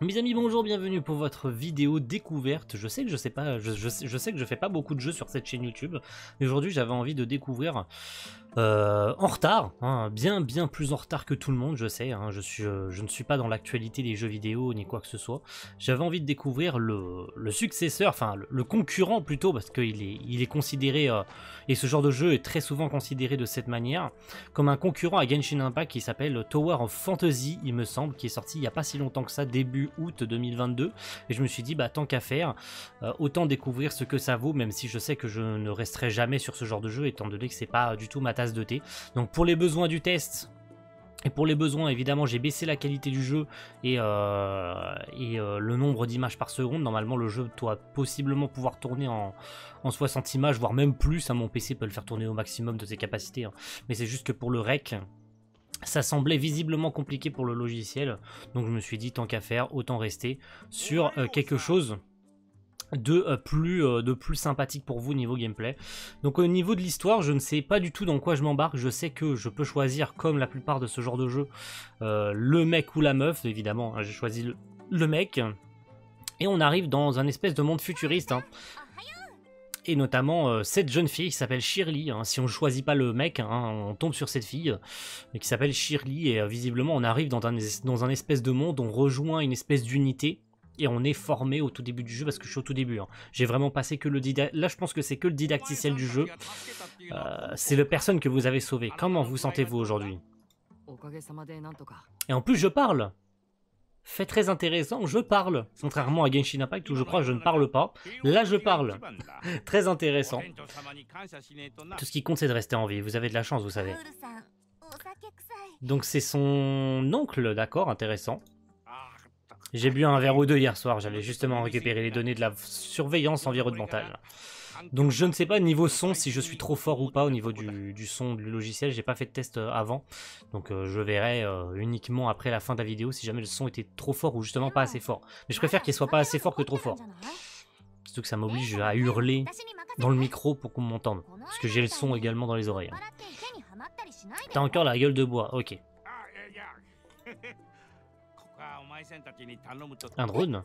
Mes amis, bonjour, bienvenue pour votre vidéo découverte. Je sais que je sais pas, je sais que je fais pas beaucoup de jeux sur cette chaîne YouTube, mais aujourd'hui j'avais envie de découvrir en retard, hein, bien plus en retard que tout le monde, je sais. Hein, je ne suis pas dans l'actualité des jeux vidéo ni quoi que ce soit. J'avais envie de découvrir le successeur, enfin le concurrent plutôt, parce qu'il est considéré, et ce genre de jeu est très souvent considéré de cette manière, comme un concurrent à Genshin Impact qui s'appelle Tower of Fantasy, il me semble, qui est sorti il n'y a pas si longtemps que ça, début août 2022. Et je me suis dit, bah tant qu'à faire, autant découvrir ce que ça vaut, même si je sais que je ne resterai jamais sur ce genre de jeu, étant donné que c'est pas du tout ma tasse de thé. Donc pour les besoins du test, et pour les besoins, évidemment, j'ai baissé la qualité du jeu et le nombre d'images par seconde. Normalement, le jeu doit possiblement pouvoir tourner en 60 images, voire même plus. Hein, mon PC peut le faire tourner au maximum de ses capacités. Hein. Mais c'est juste que pour le rec, ça semblait visiblement compliqué pour le logiciel. Donc je me suis dit, tant qu'à faire, autant rester sur quelque chose de plus sympathique pour vous niveau gameplay. Donc au niveau de l'histoire, je ne sais pas du tout dans quoi je m'embarque. Je sais que je peux choisir, comme la plupart de ce genre de jeu, le mec ou la meuf. Évidemment, hein, j'ai choisi le mec. Et on arrive dans un espèce de monde futuriste. Hein. Et notamment cette jeune fille qui s'appelle Shirley. Hein. Si on ne choisit pas le mec, hein, on tombe sur cette fille qui s'appelle Shirley. Et visiblement, on arrive dans un espèce de monde. On rejoint une espèce d'unité. Et on est formé au tout début du jeu, parce que je suis au tout début. Hein. J'ai vraiment passé que le didacticiel. Là, je pense que c'est que le didacticiel du jeu. C'est le personne que vous avez sauvé. Comment vous sentez-vous aujourd'hui? Et en plus, je parle. Fait très intéressant, je parle. Contrairement à Genshin Impact où je crois que je ne parle pas. Là, je parle. Très intéressant. Tout ce qui compte, c'est de rester en vie. Vous avez de la chance, vous savez. Donc, c'est son oncle, d'accord, intéressant. J'ai bu un verre ou deux hier soir, j'allais justement récupérer les données de la surveillance environnementale. Donc je ne sais pas niveau son si je suis trop fort ou pas au niveau du son du logiciel, j'ai pas fait de test avant. Donc je verrai uniquement après la fin de la vidéo si jamais le son était trop fort ou justement pas assez fort. Mais je préfère qu'il soit pas assez fort que trop fort. Surtout que ça m'oblige à hurler dans le micro pour qu'on m'entende. Parce que j'ai le son également dans les oreilles. T'as encore la gueule de bois, ok. Un drone.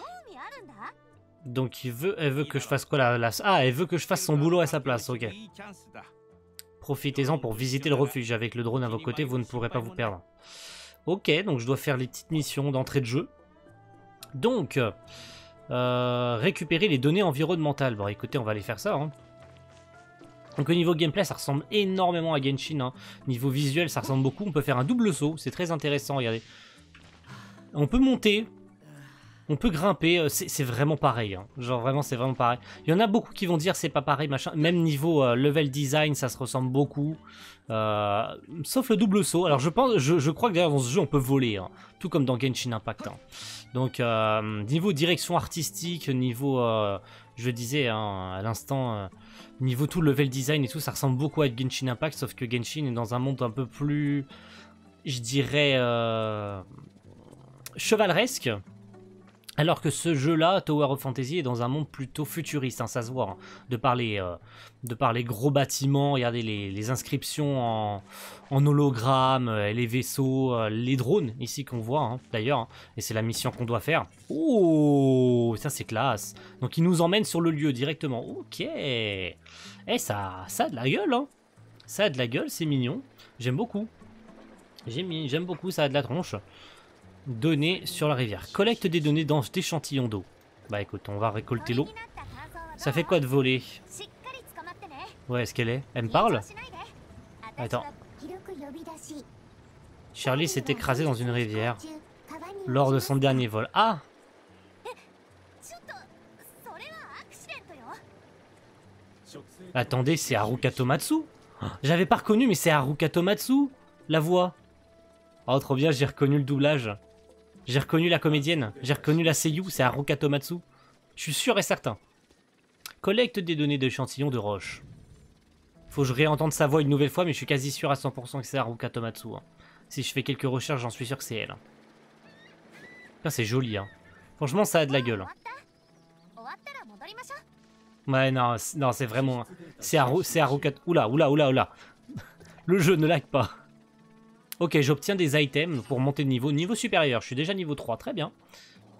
Donc elle veut que je fasse quoi Ah, elle veut que je fasse son boulot à sa place, ok. Profitez-en pour visiter le refuge. Avec le drone à vos côtés, vous ne pourrez pas vous perdre. Ok, donc je dois faire les petites missions d'entrée de jeu. Donc, récupérer les données environnementales. Bon, écoutez, on va aller faire ça. Hein. Donc au niveau gameplay, ça ressemble énormément à Genshin. Hein. Niveau visuel, ça ressemble beaucoup. On peut faire un double saut, c'est très intéressant, regardez. On peut monter, on peut grimper, c'est vraiment pareil. Hein. Genre vraiment, c'est vraiment pareil. Il y en a beaucoup qui vont dire c'est pas pareil, machin. Même niveau level design, ça se ressemble beaucoup. Sauf le double saut. Alors je crois que d'ailleurs dans ce jeu, on peut voler. Hein. Tout comme dans Genshin Impact. Hein. Donc niveau direction artistique, niveau, je disais hein, à l'instant, niveau tout level design et tout, ça ressemble beaucoup à Genshin Impact. Sauf que Genshin est dans un monde un peu plus, je dirais... chevaleresque, alors que ce jeu-là, Tower of Fantasy, est dans un monde plutôt futuriste, hein, ça se voit, hein, de par les gros bâtiments, regardez les inscriptions en hologramme, les vaisseaux, les drones, ici qu'on voit, hein, d'ailleurs, hein, et c'est la mission qu'on doit faire. Oh, ça c'est classe. Donc il nous emmène sur le lieu directement, ok. Eh, ça a de la gueule, hein. Ça a de la gueule, c'est mignon, j'aime beaucoup. J'aime beaucoup, ça a de la tronche. Données sur la rivière. Collecte des données dans d'échantillons d'eau. Bah écoute, on va récolter l'eau. Ça fait quoi de voler? Ouais, est-ce qu'elle est? Elle me parle? Attends. Charlie s'est écrasé dans une rivière lors de son dernier vol. Ah! Attendez, c'est Haruka Tomatsu? J'avais pas reconnu, mais c'est Haruka Tomatsu, la voix. Oh, trop bien, j'ai reconnu le doublage. J'ai reconnu la comédienne. J'ai reconnu la seiyuu, c'est Haruka Tomatsu. Je suis sûr et certain. Collecte des données d'échantillons de roche. Faut que je réentende sa voix une nouvelle fois, mais je suis quasi sûr à 100% que c'est Haruka Tomatsu. Hein. Si je fais quelques recherches, j'en suis sûr que c'est elle. C'est joli, hein. Franchement, ça a de la gueule. Ouais, non, c'est vraiment... C'est Haruka... Oula. Le jeu ne lag pas. Ok, j'obtiens des items pour monter de niveau. Niveau supérieur, je suis déjà niveau 3, très bien.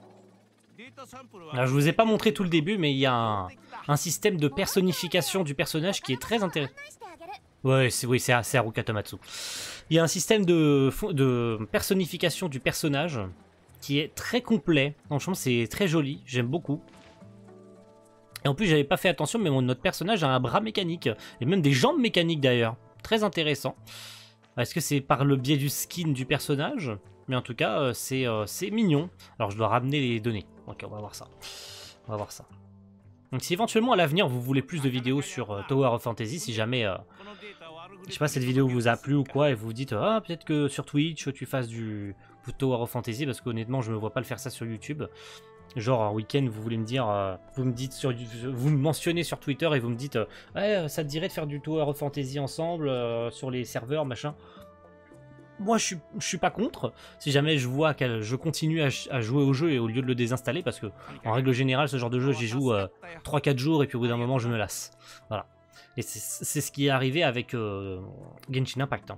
Alors, je vous ai pas montré tout le début, mais il y a un système de personnification du personnage qui est très intéressant. Ouais, c'est Haruka Tomatsu. Il y a un système de personnification du personnage qui est très complet. Franchement, c'est très joli. J'aime beaucoup. Et en plus, j'avais pas fait attention, mais notre personnage a un bras mécanique. Et même des jambes mécaniques d'ailleurs. Très intéressant. Est-ce que c'est par le biais du skin du personnage? Mais en tout cas, c'est mignon. Alors, je dois ramener les données. Ok, on va voir ça. On va voir ça. Donc, si éventuellement à l'avenir vous voulez plus de vidéos sur Tower of Fantasy, si jamais, je sais pas, cette vidéo vous a plu ou quoi, et vous vous dites, ah, peut-être que sur Twitch tu fasses du Tower of Fantasy, parce qu'honnêtement, je me vois pas le faire ça sur YouTube. Genre, un week-end, vous voulez me dire, vous me mentionnez sur Twitter et vous me dites, ouais, ça te dirait de faire du Tower of Fantasy ensemble sur les serveurs, machin. Moi, je suis pas contre, si jamais je vois que je continue à jouer au jeu et au lieu de le désinstaller, parce que en règle générale, ce genre de jeu, j'y joue 3-4 jours et puis au bout d'un moment, je me lasse. Voilà. Et c'est ce qui est arrivé avec Genshin Impact. Hein.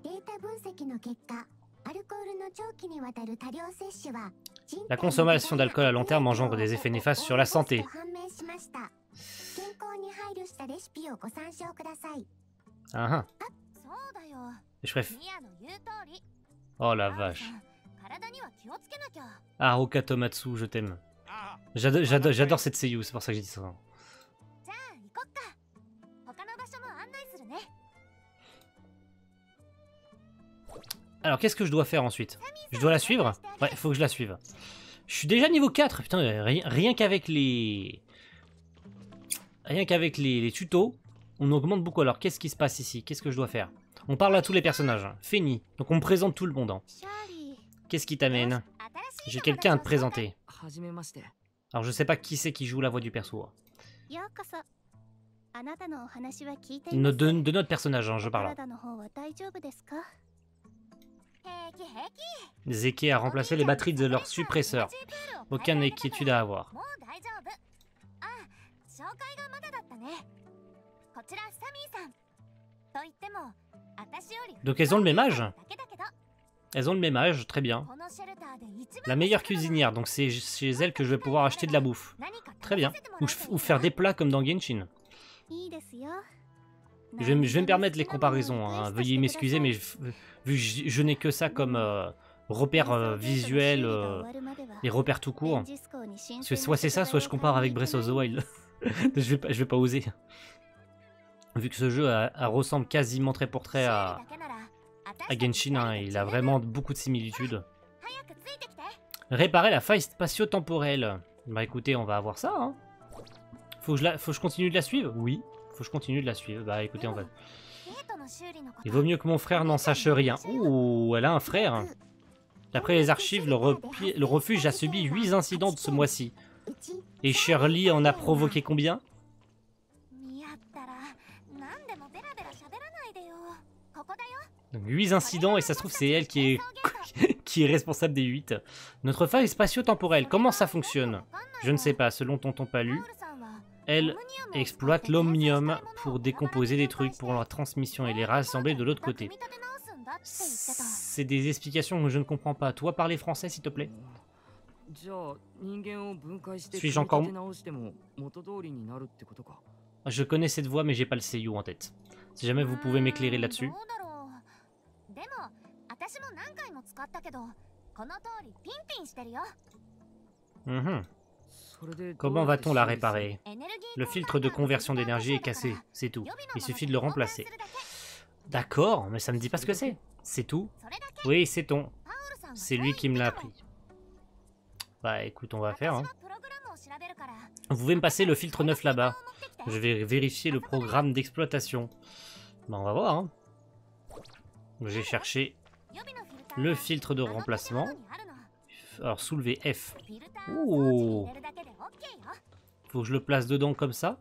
La consommation d'alcool à long terme engendre des effets néfastes sur la santé. Ah ah. Je préfère... Oh la vache. Haruka Tomatsu, je t'aime. J'adore cette seiyuu, c'est pour ça que j'ai dit ça. Alors, qu'est-ce que je dois faire ensuite? Je dois la suivre? Ouais, il faut que je la suive. Je suis déjà niveau 4. Putain, rien qu'avec les... Rien qu'avec les tutos, on augmente beaucoup. Alors, qu'est-ce qui se passe ici? Qu'est-ce que je dois faire? On parle à tous les personnages. Feni. Donc, on me présente tout le monde. Hein. Qu'est-ce qui t'amène? J'ai quelqu'un à te présenter. Alors, je sais pas qui c'est qui joue la voix du perso. De notre personnage, hein, je parle. Zeke a remplacé les batteries de leur suppresseur. Aucune inquiétude à avoir. Donc elles ont le même âge? Elles ont le même âge, très bien. La meilleure cuisinière, donc c'est chez elle que je vais pouvoir acheter de la bouffe. Très bien. Ou faire des plats comme dans Genshin. Je vais me permettre les comparaisons, hein. Veuillez m'excuser, mais vu que je n'ai que ça comme repère visuel et repère tout court, parce que soit c'est ça, soit je compare avec Breath of the Wild. je vais pas oser. Vu que ce jeu ressemble quasiment trait pour trait à Genshin, hein, il a vraiment beaucoup de similitudes. Réparer la faille spatio-temporelle. Bah écoutez, on va avoir ça. Hein. Faut que je continue de la suivre? Oui. Faut que je continue de la suivre. Bah écoutez, on va... Il vaut mieux que mon frère n'en sache rien. Ouh, elle a un frère. D'après les archives, le refuge a subi 8 incidents de ce mois-ci. Et Shirley en a provoqué combien? Donc 8 incidents, et ça se trouve c'est elle qui est responsable des 8. Notre faille spatio-temporelle, comment ça fonctionne? Je ne sais pas, selon Tonton Palu. Elle exploite l'omnium pour décomposer des trucs pour leur transmission et les rassembler de l'autre côté. C'est des explications que je ne comprends pas. Toi, parler français, s'il te plaît. Suis-je encore... Je connais cette voix, mais j'ai pas le seiyuu en tête. Si jamais vous pouvez m'éclairer là-dessus. Comment va-t-on la réparer? Le filtre de conversion d'énergie est cassé, c'est tout. Il suffit de le remplacer. D'accord, mais ça me dit pas ce que c'est. C'est tout? Oui, c'est ton. C'est lui qui me l'a appris. Bah écoute, on va faire. Hein. Vous pouvez me passer le filtre neuf là-bas. Je vais vérifier le programme d'exploitation. Bah on va voir. Hein. J'ai cherché le filtre de remplacement. Alors soulever F. Oh. Faut que je le place dedans comme ça.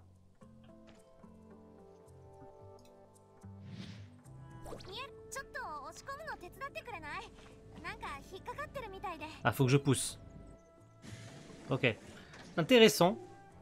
Ah, faut que je pousse. Ok. Intéressant.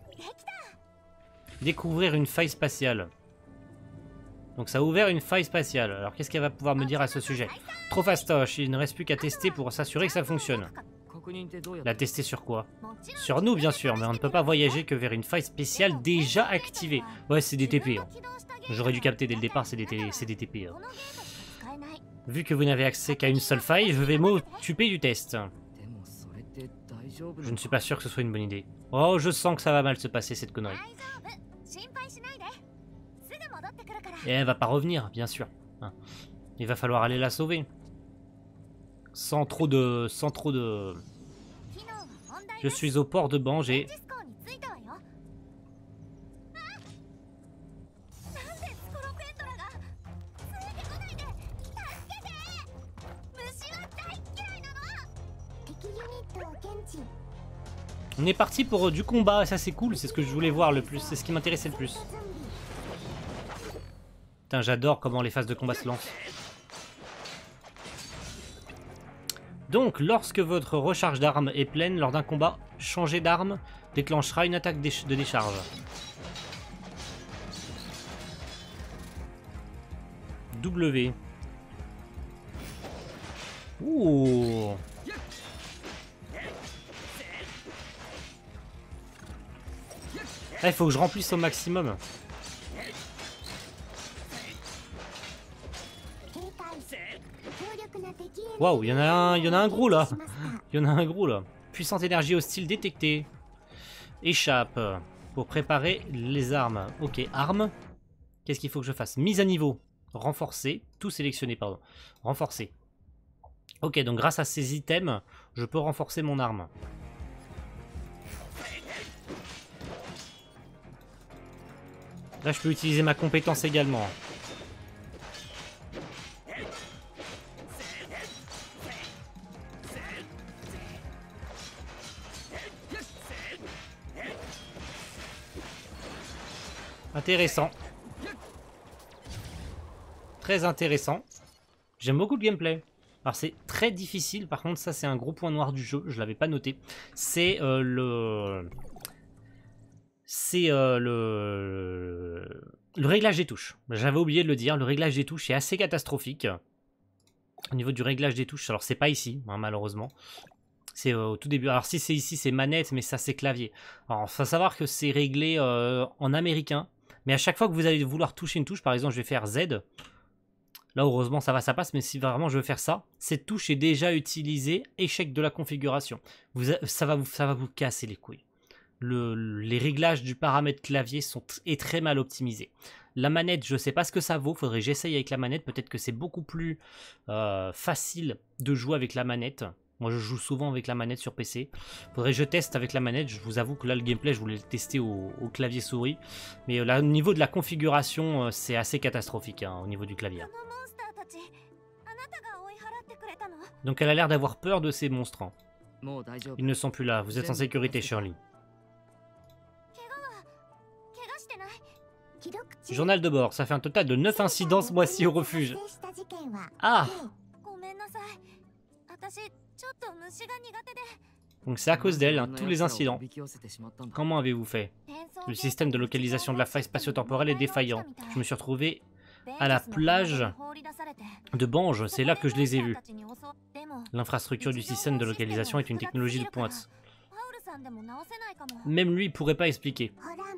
Découvrir une faille spatiale. Donc ça a ouvert une faille spatiale. Alors qu'est-ce qu'elle va pouvoir me dire à ce sujet? Trop fastoche, il ne reste plus qu'à tester pour s'assurer que ça fonctionne. La tester sur quoi? Sur nous, bien sûr, mais on ne peut pas voyager que vers une faille spéciale déjà activée. Ouais, c'est des TP. Hein. J'aurais dû capter dès le départ, c'est des TP. Hein. Vu que vous n'avez accès qu'à une seule faille, je vais m'occuper du test. Je ne suis pas sûr que ce soit une bonne idée. Oh, je sens que ça va mal se passer, cette connerie. Et elle va pas revenir, bien sûr. Hein. Il va falloir aller la sauver. Sans trop de... Je suis au port de Bange et... On est parti pour du combat, ça c'est cool, c'est ce que je voulais voir le plus, c'est ce qui m'intéressait le plus. Putain, j'adore comment les phases de combat se lancent. Donc, lorsque votre recharge d'armes est pleine, lors d'un combat, changer d'arme déclenchera une attaque de décharge. W. Ouh. Ah, il faut que je remplisse au maximum. Waouh, il y en a un gros là. Il y en a un gros là. Puissante énergie hostile détectée. Échappe. Pour préparer les armes. Ok, armes. Qu'est-ce qu'il faut que je fasse? Mise à niveau. Renforcer. Tout sélectionné, pardon. Renforcer. Ok, donc grâce à ces items, je peux renforcer mon arme. Là, je peux utiliser ma compétence également. Intéressant. Très intéressant. J'aime beaucoup le gameplay. Alors c'est très difficile, par contre ça c'est un gros point noir du jeu, je l'avais pas noté. C'est le réglage des touches. J'avais oublié de le dire, le réglage des touches est assez catastrophique. Au niveau du réglage des touches, alors c'est pas ici, hein, malheureusement. C'est au tout début. Alors si c'est ici, c'est manette, mais ça c'est clavier. Alors il faut savoir que c'est réglé en américain. Mais à chaque fois que vous allez vouloir toucher une touche, par exemple je vais faire Z. Là heureusement ça va, ça passe, mais si vraiment je veux faire ça, cette touche est déjà utilisée, échec de la configuration. Ça va vous casser les couilles. Les réglages du paramètre clavier est très mal optimisé. La manette, je sais pas ce que ça vaut, faudrait que j'essaye avec la manette, peut-être que c'est beaucoup plus facile de jouer avec la manette. Moi je joue souvent avec la manette sur PC. Faudrait que je teste avec la manette. Je vous avoue que là le gameplay je voulais le tester au clavier souris. Mais là au niveau de la configuration c'est assez catastrophique hein, au niveau du clavier. Donc elle a l'air d'avoir peur de ces monstres. Hein. Ils ne sont plus là. Vous êtes en sécurité Shirley. Journal de bord. Ça fait un total de 9 incidents ce mois-ci au refuge. Ah! Donc c'est à cause d'elle, hein, tous les incidents. Comment avez-vous fait? Le système de localisation de la faille spatio-temporelle est défaillant. Je me suis retrouvé à la plage de Bange, c'est là que je les ai vus. L'infrastructure du système de localisation est une technologie de pointe. Même lui pourrait pas expliquer.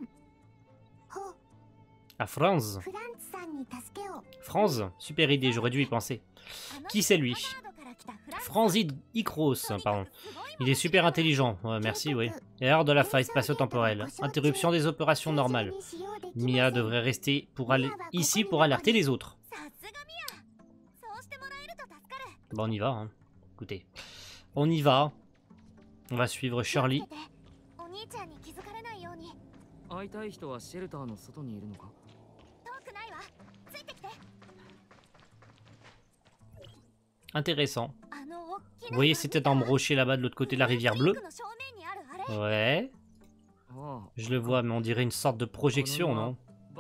Ah, Franz. Franz, super idée, j'aurais dû y penser. Qui c'est lui? Franz Icros, pardon. Il est super intelligent, ouais, merci, oui. Erreur de la faille spatio-temporelle. Interruption des opérations normales. Mia devrait rester ici pour alerter les autres. Bon, on y va, hein. Écoutez. On y va. On va suivre Shirley. Intéressant. Vous voyez cette énorme rocher là-bas de l'autre côté de la rivière bleue? Ouais. Je le vois, mais on dirait une sorte de projection, non?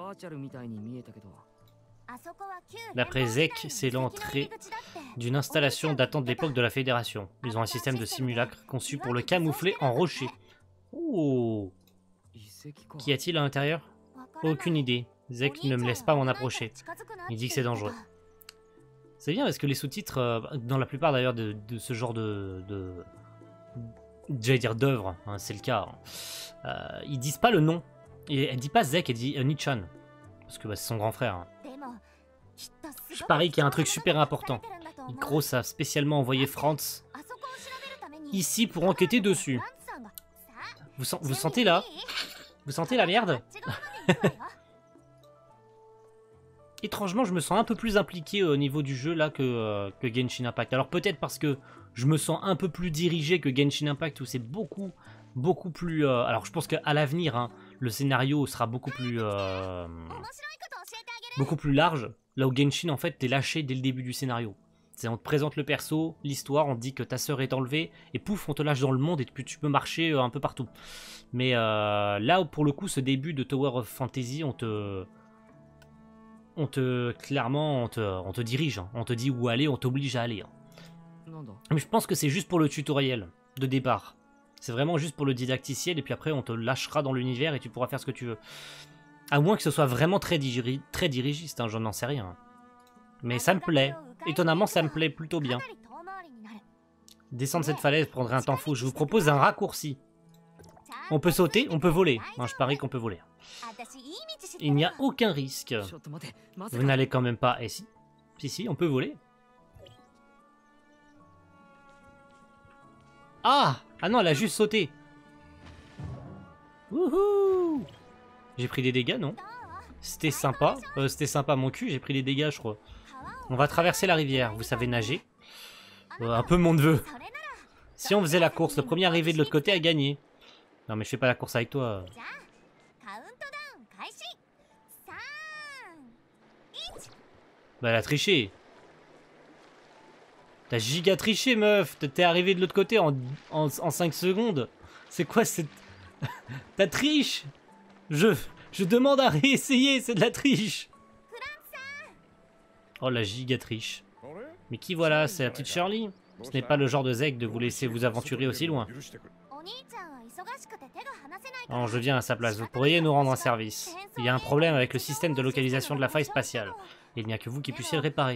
D'après Zek, c'est l'entrée d'une installation datant de l'époque de la Fédération. Ils ont un système de simulacre conçu pour le camoufler en rocher. Oh! Qu'y a-t-il à l'intérieur? Aucune idée. Zek ne me laisse pas m'en approcher. Il dit que c'est dangereux. C'est bien parce que les sous-titres, dans la plupart d'ailleurs de ce genre de j'allais dire d'œuvre, hein, c'est le cas. Ils disent pas le nom. Et elle dit pas Zek, elle dit Nichan. Parce que bah, c'est son grand frère. Hein. Je parie qu'il y a un truc super important. Gross a spécialement envoyé Franz ici pour enquêter dessus. Vous sentez là? Vous sentez la merde? Étrangement, je me sens un peu plus impliqué au niveau du jeu là que Genshin Impact. Alors peut-être parce que je me sens un peu plus dirigé que Genshin Impact où c'est beaucoup plus... alors je pense qu'à l'avenir, hein, le scénario sera beaucoup plus large. Là où Genshin, en fait, t'es lâché dès le début du scénario. On te présente le perso, l'histoire, on te dit que ta sœur est enlevée, et pouf, on te lâche dans le monde et tu peux marcher un peu partout. Mais là, pour le coup, ce début de Tower of Fantasy, on te dirige, hein. On te dit où aller, on t'oblige à aller. Hein. Mais je pense que c'est juste pour le tutoriel de départ. C'est vraiment juste pour le didacticiel, et puis après, on te lâchera dans l'univers et tu pourras faire ce que tu veux. À moins que ce soit vraiment très dirigiste, hein, j'en sais rien. Mais ça me plaît. Étonnamment, ça me plaît plutôt bien. Descendre cette falaise prendrait un temps fou. Je vous propose un raccourci. On peut sauter, on peut voler. Non, je parie qu'on peut voler. Il n'y a aucun risque. Vous n'allez quand même pas... Et si, si, on peut voler. Ah! Ah non, elle a juste sauté. Wouhou! J'ai pris des dégâts, non? C'était sympa. C'était sympa, mon cul, j'ai pris des dégâts, je crois. On va traverser la rivière. Vous savez nager? Un peu mon neveu. Si on faisait la course, le premier arrivé de l'autre côté a gagné. Non, mais je fais pas la course avec toi. Bah, elle a triché. T'as giga triché, meuf. T'es arrivé de l'autre côté en 5 secondes. C'est quoi cette... T'as triche. Je demande à réessayer, c'est de la triche. Oh, la giga triche. Mais qui voilà, c'est la petite Shirley. Ce n'est pas le genre de Zek de vous laisser vous aventurer aussi loin. Non, je viens à sa place. Vous pourriez nous rendre un service. Il y a un problème avec le système de localisation de la faille spatiale. Il n'y a que vous qui puissiez le réparer.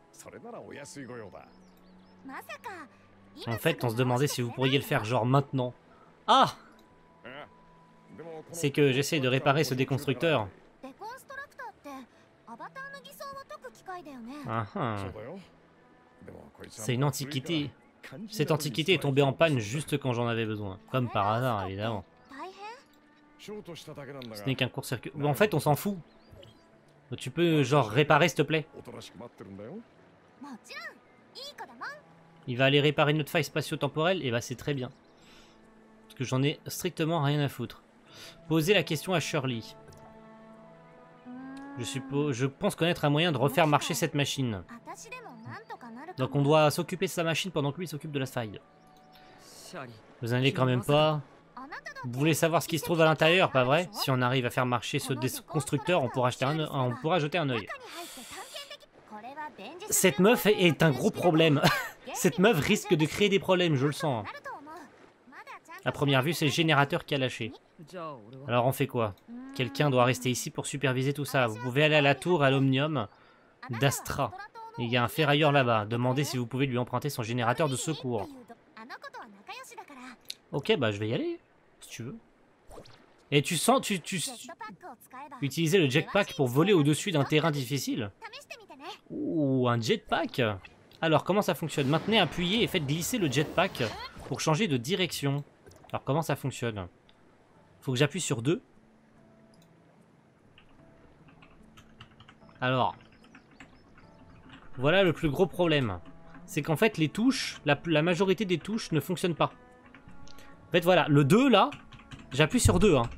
En fait, on se demandait si vous pourriez le faire genre maintenant. Ah! C'est que j'essaie de réparer ce déconstructeur. Ah ah. C'est une antiquité. Cette antiquité est tombée en panne juste quand j'en avais besoin. Comme par hasard, évidemment. Ce n'est qu'un court-circuit. En fait, on s'en fout. Tu peux, genre, réparer, s'il te plaît? Il va aller réparer notre faille spatio-temporelle, et bah c'est très bien. Parce que j'en ai strictement rien à foutre. Posez la question à Shirley. Je pense connaître un moyen de refaire marcher cette machine. Donc on doit s'occuper de sa machine pendant que lui s'occupe de la faille. Vous n'allez quand même pas... Vous voulez savoir ce qui se trouve à l'intérieur, pas vrai? Si on arrive à faire marcher ce constructeur, on pourra jeter un œil. Cette meuf est un gros problème. Cette meuf risque de créer des problèmes, je le sens. À première vue, c'est le générateur qui a lâché. Alors on fait quoi? Quelqu'un doit rester ici pour superviser tout ça. Vous pouvez aller à la tour à l'Omnium d'Astra. Il y a un ferrailleur là-bas. Demandez si vous pouvez lui emprunter son générateur de secours. Ok, bah je vais y aller, si tu veux. Et tu sens... Utiliser le jetpack pour voler au-dessus d'un terrain difficile. Ouh, un jetpack. Alors, comment ça fonctionne? Maintenez, appuyez et faites glisser le jetpack pour changer de direction. Alors, comment ça fonctionne? Faut que j'appuie sur 2. Alors, voilà le plus gros problème. C'est qu'en fait, les touches, la majorité des touches ne fonctionnent pas. En fait, voilà, le 2, là, j'appuie sur 2. Hein.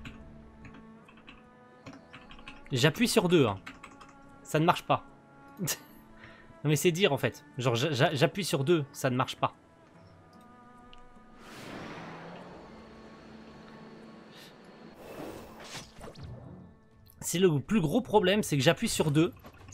J'appuie sur 2. Hein. Ça ne marche pas. Non, mais c'est dire, en fait. Genre, j'appuie sur 2, ça ne marche pas. C'est le plus gros problème, c'est que j'appuie sur 2.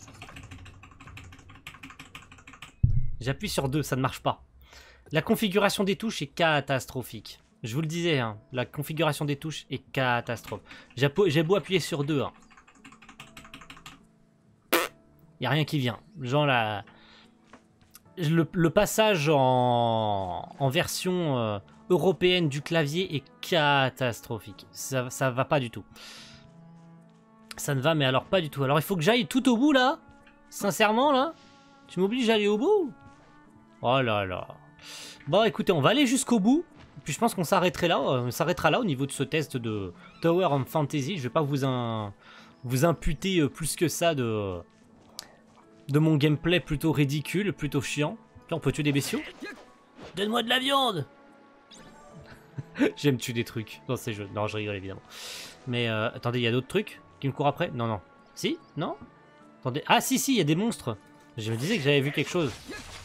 J'appuie sur 2, ça ne marche pas. La configuration des touches est catastrophique. Je vous le disais, hein, la configuration des touches est catastrophique. J'ai beau appuyer sur 2. Hein. Y a rien qui vient. Genre la... le passage en version européenne du clavier est catastrophique. Ça va pas du tout. Ça ne va mais alors pas du tout. Alors il faut que j'aille tout au bout là. Sincèrement là. Tu m'obliges d'aller au bout? Oh là là. Bon écoutez, on va aller jusqu'au bout. Puis je pense qu'on s'arrêterait là. On s'arrêtera là au niveau de ce test de Tower of Fantasy. Je vais pas vous imputer plus que ça de mon gameplay plutôt ridicule, plutôt chiant. Tiens, on peut tuer des bestiaux? Donne-moi de la viande. J'aime tuer des trucs dans ces jeux. Non, je rigole évidemment. Mais attendez, il y a d'autres trucs qui me courent après? Non, non. Si? Non? Attendez. Ah si, si, il y a des monstres. Je me disais que j'avais vu quelque chose.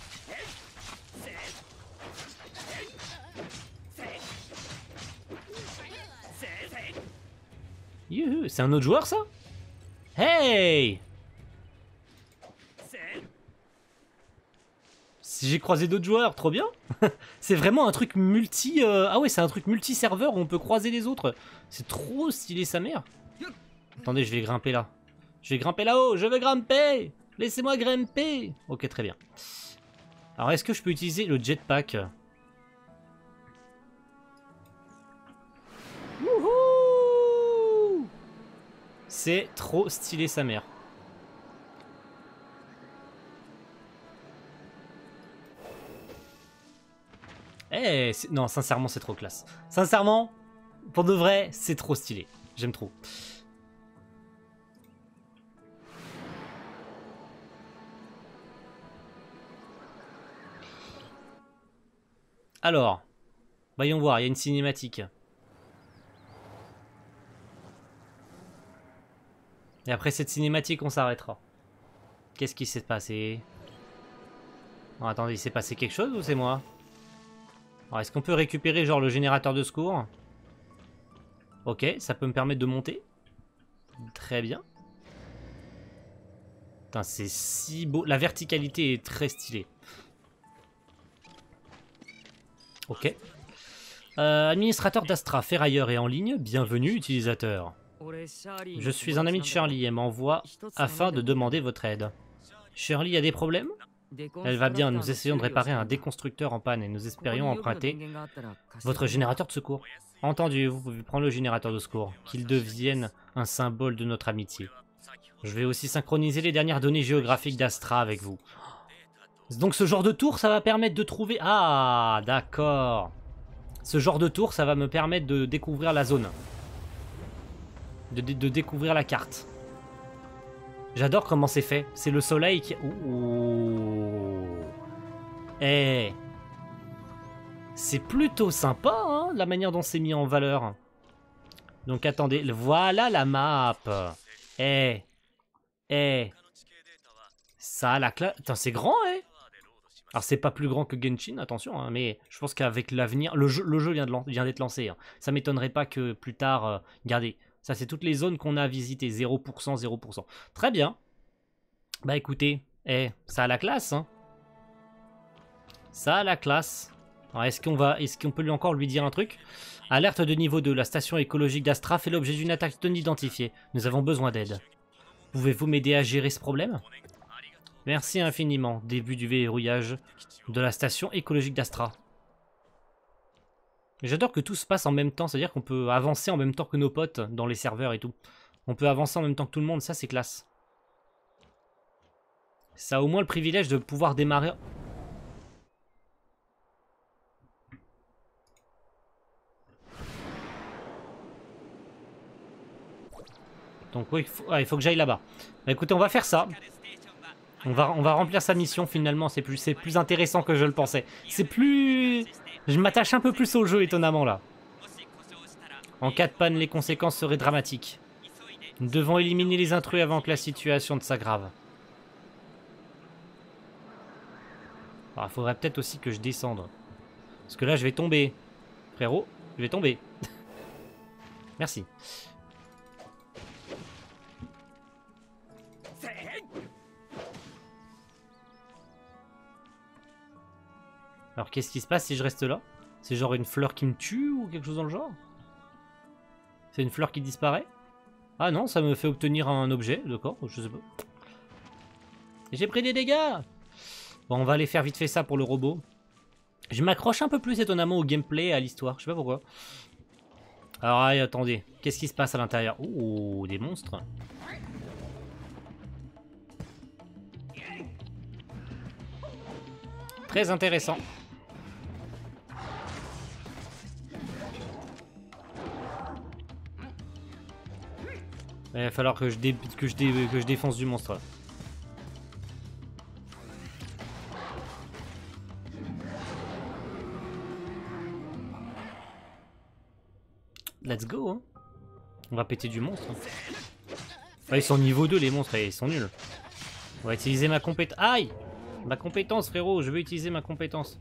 Youhou, c'est un autre joueur ça? Hey! Si j'ai croisé d'autres joueurs, trop bien. C'est vraiment un truc multi... Ah ouais, c'est un truc multi-serveur où on peut croiser les autres. C'est trop stylé sa mère. Attendez, je vais grimper là. Je vais grimper là-haut, je vais grimper. Laissez-moi grimper. Ok, très bien. Alors, est-ce que je peux utiliser le jetpack? Wouhou! C'est trop stylé sa mère. Eh, non, sincèrement, c'est trop classe. Sincèrement, pour de vrai, c'est trop stylé. J'aime trop. Alors, voyons voir, il y a une cinématique. Et après cette cinématique, on s'arrêtera. Qu'est-ce qui s'est passé? Oh, attendez, il s'est passé quelque chose ou c'est moi? Est-ce qu'on peut récupérer genre le générateur de secours? Ok, ça peut me permettre de monter. Très bien. Putain, c'est si beau. La verticalité est très stylée. Ok. Administrateur d'Astra, ferrailleur et en ligne. Bienvenue, utilisateur. Je suis un ami de Shirley et m'envoie afin de demander votre aide. Shirley a des problèmes? Elle va bien, nous essayons de réparer un déconstructeur en panne et nous espérions emprunter votre générateur de secours. Entendu, vous pouvez prendre le générateur de secours, qu'il devienne un symbole de notre amitié. Je vais aussi synchroniser les dernières données géographiques d'Astra avec vous. Donc ce genre de tour, ça va permettre de trouver... Ah, d'accord. Ce genre de tour, ça va me permettre de découvrir la zone. De découvrir la carte. J'adore comment c'est fait. C'est le soleil qui... Ouh. Eh. C'est plutôt sympa, hein, la manière dont c'est mis en valeur. Donc attendez, voilà la map. Eh. Eh. Ça, la classe... Putain, c'est grand, eh. Alors c'est pas plus grand que Genshin, attention, hein, mais je pense qu'avec l'avenir... Le jeu vient d'être lancé. Hein. Ça m'étonnerait pas que plus tard... regardez. Ça, c'est toutes les zones qu'on a visitées. 0%, 0%. Très bien. Bah écoutez, ça a la classe. Hein. Ça a la classe. Alors est-ce qu'on peut encore lui dire un truc? Alerte de niveau 2. La station écologique d'Astra fait l'objet d'une attaque non identifiée. Nous avons besoin d'aide. Pouvez-vous m'aider à gérer ce problème? Merci infiniment. Début du verrouillage de la station écologique d'Astra. J'adore que tout se passe en même temps, c'est-à-dire qu'on peut avancer en même temps que nos potes dans les serveurs et tout. On peut avancer en même temps que tout le monde, ça c'est classe. Ça a au moins le privilège de pouvoir démarrer... Donc oui, il faut que j'aille là-bas. Bah, écoutez, on va faire ça. On va remplir sa mission finalement, c'est plus intéressant que je le pensais. C'est plus... Je m'attache un peu plus au jeu étonnamment là. En cas de panne, les conséquences seraient dramatiques. Nous devons éliminer les intrus avant que la situation ne s'aggrave. Il faudrait peut-être aussi que je descende. Parce que là je vais tomber. Frérot, je vais tomber. Merci. Alors qu'est-ce qui se passe si je reste là? C'est genre une fleur qui me tue ou quelque chose dans le genre? C'est une fleur qui disparaît? Ah non, ça me fait obtenir un objet, d'accord, je sais pas. J'ai pris des dégâts! Bon, on va aller faire vite fait ça pour le robot. Je m'accroche un peu plus étonnamment au gameplay et à l'histoire. Je sais pas pourquoi. Alors, allez, attendez. Qu'est-ce qui se passe à l'intérieur? Oh, des monstres. Très intéressant. Il va falloir que je défonce du monstre. Là. Let's go, hein. On va péter du monstre. Ah, ils sont niveau 2 les monstres et ils sont nuls. On va utiliser ma compétence. Aïe! Ma compétence, frérot, je veux utiliser ma compétence.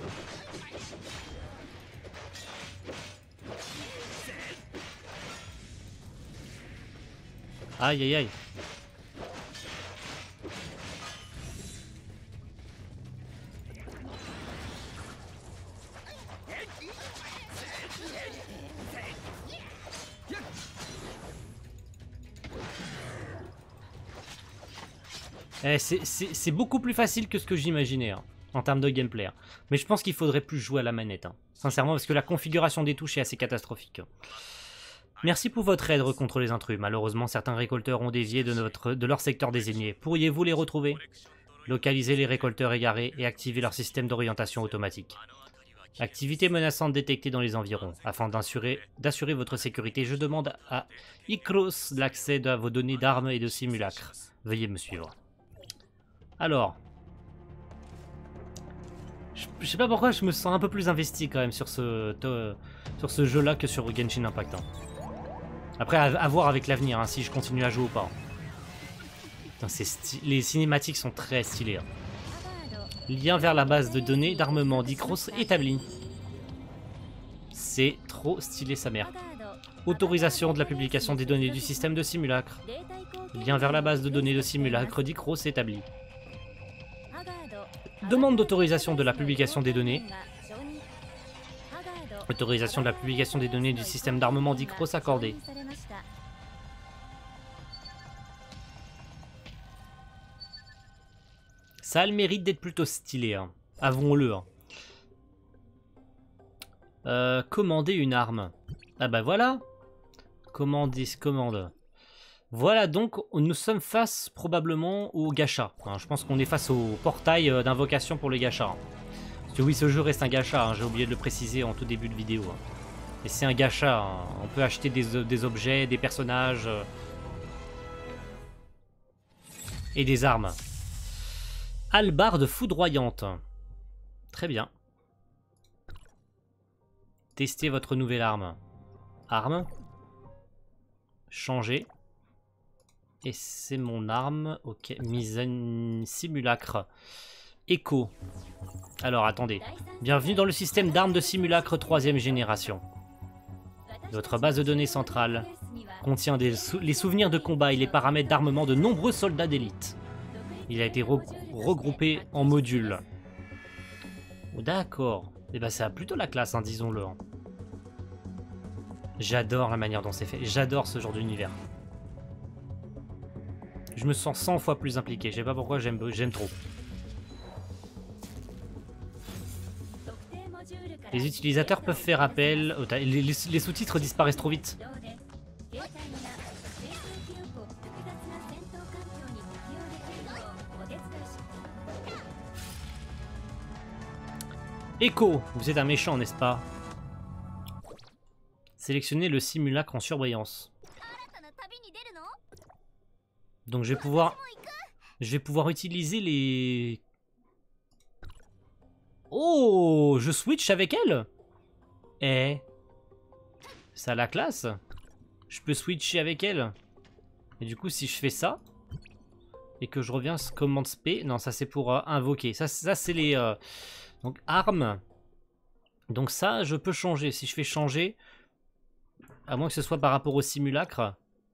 Aïe aïe aïe. C'est beaucoup plus facile que ce que j'imaginais hein, en termes de gameplay. Hein. Mais je pense qu'il faudrait plus jouer à la manette. Hein, sincèrement, parce que la configuration des touches est assez catastrophique. Merci pour votre aide contre les intrus. Malheureusement, certains récolteurs ont dévié de leur secteur désigné. Pourriez-vous les retrouver? Localiser les récolteurs égarés et activer leur système d'orientation automatique. Activité menaçante détectée dans les environs. Afin d'assurer votre sécurité, je demande à Icros l'accès à vos données d'armes et de simulacres. Veuillez me suivre. Alors, je sais pas pourquoi je me sens un peu plus investi quand même sur ce jeu-là que sur Genshin Impact. Hein. Après, à voir avec l'avenir, hein, si je continue à jouer ou pas. Putain, les cinématiques sont très stylées. Hein. Lien vers la base de données d'armement d'Icros établi. C'est trop stylé sa mère. Autorisation de la publication des données du système de simulacre. Lien vers la base de données de simulacre d'Icros établi. Demande d'autorisation de la publication des données. Autorisation de la publication des données du système d'armement d'Icros accordée. Ça a le mérite d'être plutôt stylé, hein. Avouons-le. Hein. Commander une arme. Ah bah voilà. Commande. Voilà donc, nous sommes face probablement au gacha. Hein, je pense qu'on est face au portail d'invocation pour les gachas. Hein. Parce que oui, ce jeu reste un gacha, hein, j'ai oublié de le préciser en tout début de vidéo. Hein. Et c'est un gacha, hein. On peut acheter des objets, des personnages et des armes. Hallebarde foudroyante. Très bien. Testez votre nouvelle arme. Arme. Changer. Et c'est mon arme. Ok, mise en simulacre. Echo. Alors, attendez. Bienvenue dans le système d'armes de simulacre 3ème génération. Votre base de données centrale contient les souvenirs de combat et les paramètres d'armement de nombreux soldats d'élite. Il a été regroupé en modules. Oh, d'accord. Et bah, ça a plutôt la classe, hein, disons-le. Hein. J'adore la manière dont c'est fait. J'adore ce genre d'univers. Je me sens 100 fois plus impliqué. Je sais pas pourquoi, j'aime trop. Les utilisateurs peuvent faire appel... Oh, les sous-titres disparaissent trop vite. Echo, vous êtes un méchant, n'est-ce pas? Sélectionnez le simulacre en surbrillance. Donc je vais pouvoir utiliser les... Oh, je switch avec elle? Eh, ça a la classe. Je peux switcher avec elle. Et du coup, si je fais ça et que je reviens commande SP, non, ça c'est pour invoquer. Ça c'est les donc armes. Donc ça, je peux changer. Si je fais changer, à moins que ce soit par rapport au simulacre.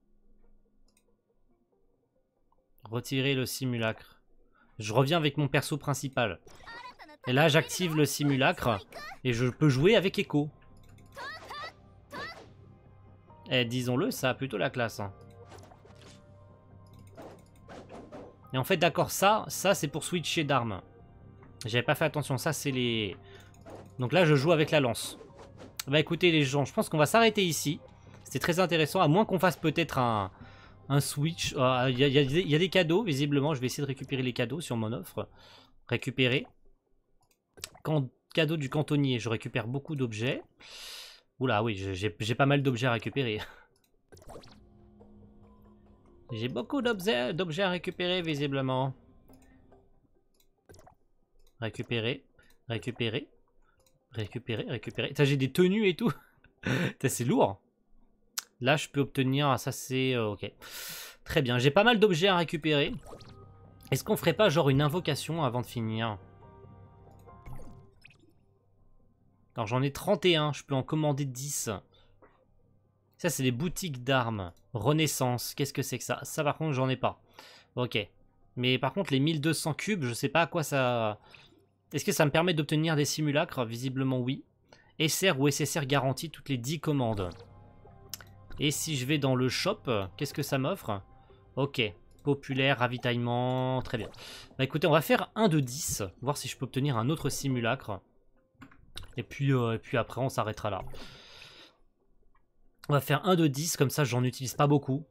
Retirer le simulacre. Je reviens avec mon perso principal. Et là, j'active le simulacre et je peux jouer avec Echo. Et disons-le, ça a plutôt la classe. Hein. Et en fait, d'accord, ça c'est pour switcher d'armes. J'avais pas fait attention, ça c'est les... Donc là je joue avec la lance. Bah écoutez les gens, je pense qu'on va s'arrêter ici. C'était très intéressant, à moins qu'on fasse peut-être un switch. Il y a des cadeaux, visiblement. Je vais essayer de récupérer les cadeaux sur mon offre. Récupérer. Cadeau du cantonnier, je récupère beaucoup d'objets. Oula, oui, j'ai pas mal d'objets à récupérer. J'ai beaucoup d'objets à récupérer, visiblement. Récupérer, récupérer, récupérer, récupérer. J'ai des tenues et tout. C'est lourd. Là, je peux obtenir... Ça, c'est... ok. Très bien. J'ai pas mal d'objets à récupérer. Est-ce qu'on ferait pas genre une invocation avant de finir? Alors, j'en ai 31. Je peux en commander 10. Ça, c'est des boutiques d'armes. Renaissance. Qu'est-ce que c'est que ça? Ça, par contre, j'en ai pas. Ok. Mais par contre, les 1200 cubes, je sais pas à quoi ça... Est-ce que ça me permet d'obtenir des simulacres? Visiblement, oui. SR ou SSR garantie toutes les 10 commandes. Et si je vais dans le shop, qu'est-ce que ça m'offre? Ok. Populaire, ravitaillement, très bien. Bah écoutez, on va faire un de 10. Voir si je peux obtenir un autre simulacre. Et puis après, on s'arrêtera là. On va faire un de 10, comme ça j'en utilise pas beaucoup.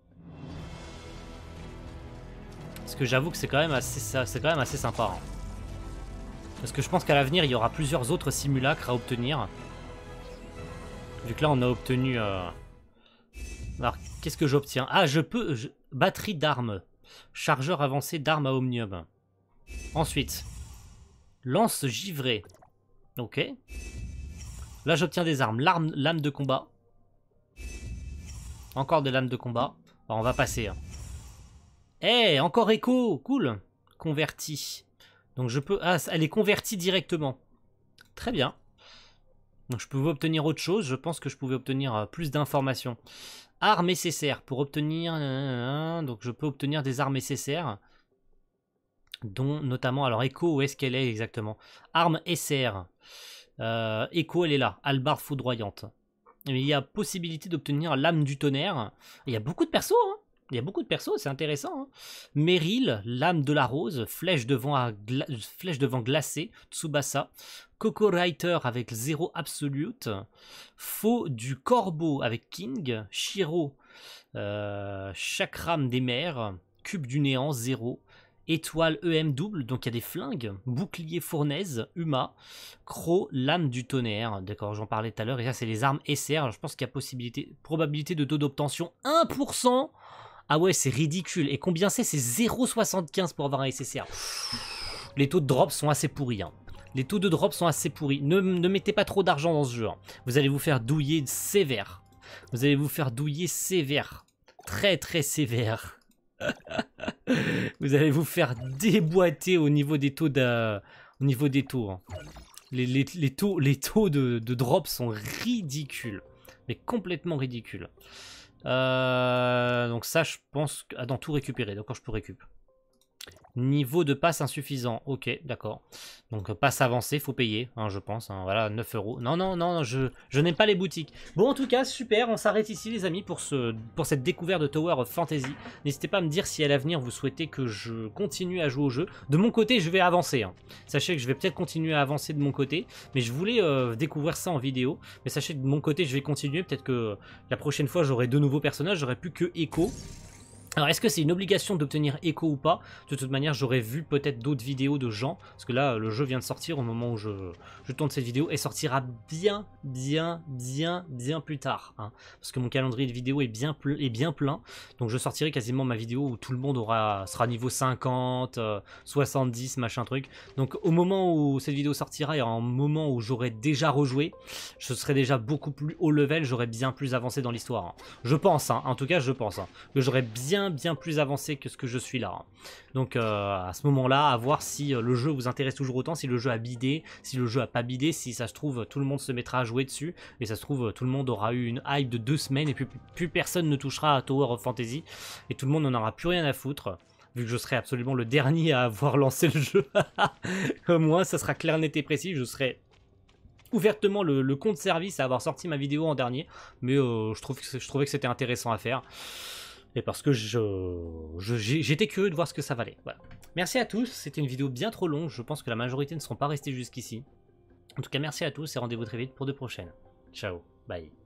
Parce que j'avoue que c'est quand même assez sympa. Hein. Parce que je pense qu'à l'avenir, il y aura plusieurs autres simulacres à obtenir. Vu que là, on a obtenu... Alors, qu'est-ce que j'obtiens? Ah, je peux... Batterie d'armes. Chargeur avancé d'armes à omnium. Ensuite, lance givrée. Ok. Là, j'obtiens des armes. Lame de combat. Encore des lames de combat. Alors, on va passer. Eh, encore écho. Cool. Converti. Donc, je peux... Ah, elle est convertie directement. Très bien. Donc, je pouvais obtenir autre chose. Je pense que je pouvais obtenir plus d'informations. Armes SSR. Pour obtenir... Donc, je peux obtenir des armes SSR. Dont, notamment... Alors, Echo, où est-ce qu'elle est exactement? Arme SR. Echo, elle est là. Hallebarde foudroyante. Mais il y a possibilité d'obtenir lame du tonnerre. Il y a beaucoup de persos, hein. Il y a beaucoup de persos, c'est intéressant. Hein. Meryl, lame de la rose, flèche de vent glacée, Tsubasa. Coco Rider avec 0 absolute. Faux du corbeau avec King. Shiro, chakram des mers. Cube du néant, 0. Étoile EM double, donc il y a des flingues. Bouclier fournaise, Uma. Croc, lame du tonnerre. D'accord, j'en parlais tout à l'heure. Et ça, c'est les armes SR. Alors, je pense qu'il y a probabilité de taux d'obtention 1%. Ah ouais, c'est ridicule. Et combien c'est? C'est 0,75 pour avoir un SSR. Les taux de drop sont assez pourris. Hein. Les taux de drop sont assez pourris. Ne mettez pas trop d'argent dans ce jeu. Hein. Vous allez vous faire douiller sévère. Vous allez vous faire douiller sévère. Très très sévère. Vous allez vous faire déboîter au niveau des taux Hein. Les taux de drop sont ridicules. Mais complètement ridicules. Donc ça, je pense... dans tout récupérer. D'accord, je peux récupérer. Niveau de passe insuffisant. Ok, d'accord. Donc passe avancée, faut payer, hein, je pense. Hein, voilà, 9 €. Non, je n'aime pas les boutiques. Bon, en tout cas, super. On s'arrête ici, les amis, pour cette découverte de Tower of Fantasy. N'hésitez pas à me dire si à l'avenir, vous souhaitez que je continue à jouer au jeu. De mon côté, je vais avancer. Hein. Sachez que je vais peut-être continuer à avancer de mon côté. Mais je voulais découvrir ça en vidéo. Mais sachez que de mon côté, je vais continuer. Peut-être que la prochaine fois, j'aurai de nouveaux personnages. J'aurai plus que Echo. Alors, est-ce que c'est une obligation d'obtenir Echo ou pas? De toute manière, j'aurais vu peut-être d'autres vidéos de gens. Parce que là, le jeu vient de sortir au moment où je tourne cette vidéo. Et sortira bien plus tard. Hein, parce que mon calendrier de vidéo est bien plein. Donc, je sortirai quasiment ma vidéo où tout le monde sera niveau 50, 70, machin truc. Donc, au moment où cette vidéo sortira, il y aura un moment où j'aurai déjà rejoué. Je serai déjà beaucoup plus haut level. J'aurai bien plus avancé dans l'histoire. Hein. Je pense, hein, en tout cas, je pense. Hein, que j'aurai bien plus avancé que ce que je suis là. Hein. Donc à ce moment-là, à voir si le jeu vous intéresse toujours autant, si le jeu a bidé, si le jeu a pas bidé, si ça se trouve tout le monde se mettra à jouer dessus, et ça se trouve tout le monde aura eu une hype de 2 semaines et puis plus personne ne touchera à Tower of Fantasy et tout le monde n'en aura plus rien à foutre. Vu que je serai absolument le dernier à avoir lancé le jeu. Comme moi, ça sera clair, net et précis, je serai ouvertement le compte service à avoir sorti ma vidéo en dernier, mais je trouvais que c'était intéressant à faire. et parce que j'étais curieux de voir ce que ça valait. Voilà. Merci à tous, c'était une vidéo bien trop longue, je pense que la majorité ne seront pas restés jusqu'ici. En tout cas, merci à tous et rendez-vous très vite pour de prochaines. Ciao, bye.